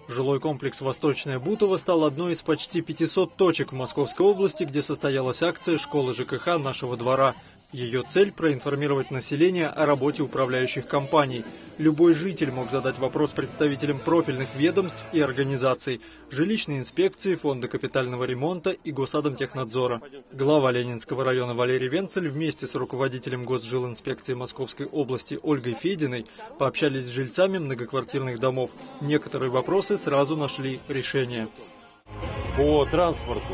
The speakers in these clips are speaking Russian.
Жилой комплекс «Восточная Бутово» стал одной из почти 500 точек в Московской области, где состоялась акция школы ЖКХ нашего двора. Ее цель – проинформировать население о работе управляющих компаний. Любой житель мог задать вопрос представителям профильных ведомств и организаций – жилищной инспекции, фонда капитального ремонта и Госадмтехнадзора. Глава Ленинского района Валерий Венцель вместе с руководителем Госжилинспекции Московской области Ольгой Фединой пообщались с жильцами многоквартирных домов. Некоторые вопросы сразу нашли решение. По транспорту,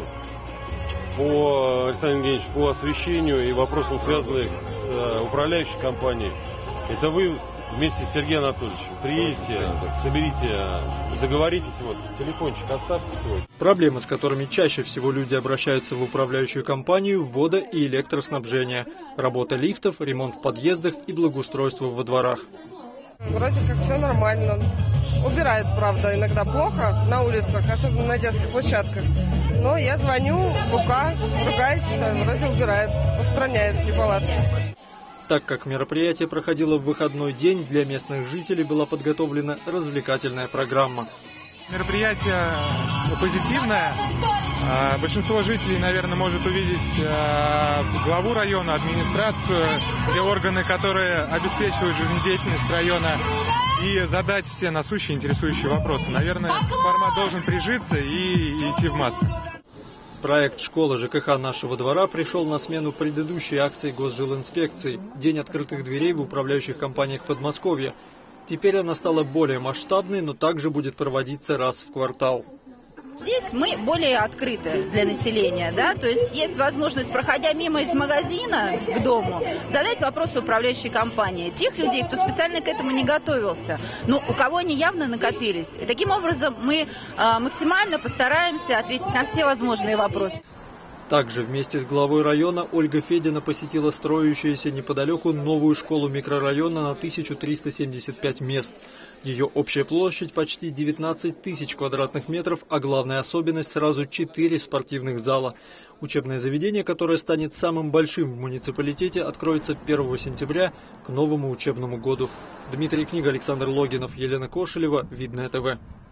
по Александру Евгеньевичу, по освещению и вопросам, связанных с управляющей компанией, это вы вместе с Сергеем Анатольевичем приедете, соберите, договоритесь, вот, телефончик оставьте свой. Проблемы, с которыми чаще всего люди обращаются в управляющую компанию – вода и электроснабжение, работа лифтов, ремонт в подъездах и благоустройство во дворах. Вроде как все нормально. Убирают, правда, иногда плохо на улицах, особенно на детских площадках. Но я звоню в УК, ругаюсь, вроде убирают, устраняют неполадки. Так как мероприятие проходило в выходной день, для местных жителей была подготовлена развлекательная программа. Мероприятие позитивное. Большинство жителей, наверное, может увидеть главу района, администрацию, те органы, которые обеспечивают жизнедеятельность района, и задать все насущие, интересующие вопросы. Наверное, формат должен прижиться и идти в массы. Проект «Школа ЖКХ нашего двора» пришел на смену предыдущей акции Госжилинспекции «День открытых дверей в управляющих компаниях Подмосковья». Теперь она стала более масштабной, но также будет проводиться раз в квартал. Здесь мы более открыты для населения, да, то есть возможность, проходя мимо из магазина к дому, задать вопросы управляющей компании. Тех людей, кто специально к этому не готовился, но у кого они явно накопились. И таким образом мы максимально постараемся ответить на все возможные вопросы. Также вместе с главой района Ольга Федина посетила строящуюся неподалеку новую школу микрорайона на 1375 мест. Ее общая площадь почти 19 тысяч квадратных метров, а главная особенность – сразу 4 спортивных зала. Учебное заведение, которое станет самым большим в муниципалитете, откроется 1 сентября к новому учебному году. Дмитрий Книга, Александр Логинов, Елена Кошелева, Видное ТВ.